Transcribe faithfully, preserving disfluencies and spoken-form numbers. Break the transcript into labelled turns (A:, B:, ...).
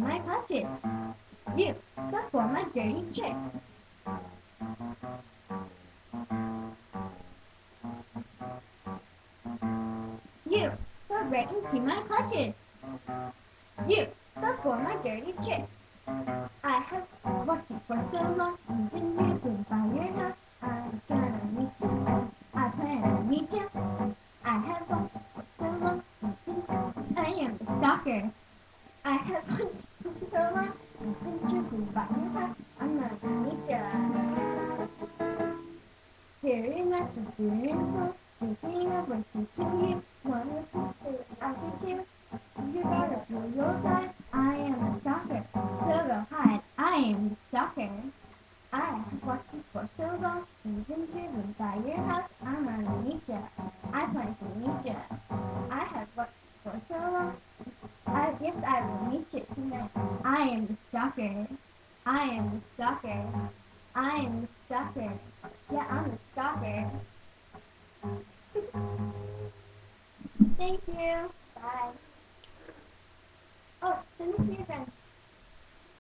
A: my clutches. You, look for my dirty trick. You, go right into my clutches. You, look for my dirty trick. I have watched you for so long, you've been driven by your nose. I'm gonna meet you, I plan to meet you. I have watched you for so long, you've been, I am the stalker. I have watched you for so long, you've been driven by your nose. I'm gonna meet you. Staring at you during school, thinking of ways to kill you. One of the sisters I could choose. You gotta feel your side. I am a stalker, so go hide. I am the stalker. I have watched you for so long, you've been driven by your house. I'm gonna meet ya. I plan to meet ya. I have watched you for so long. I guess I will meet you tonight. I am the stalker. I am the stalker. I am the stalker. Yeah, I'm the stalker. Thank you. Bye. Oh, send it to your friends.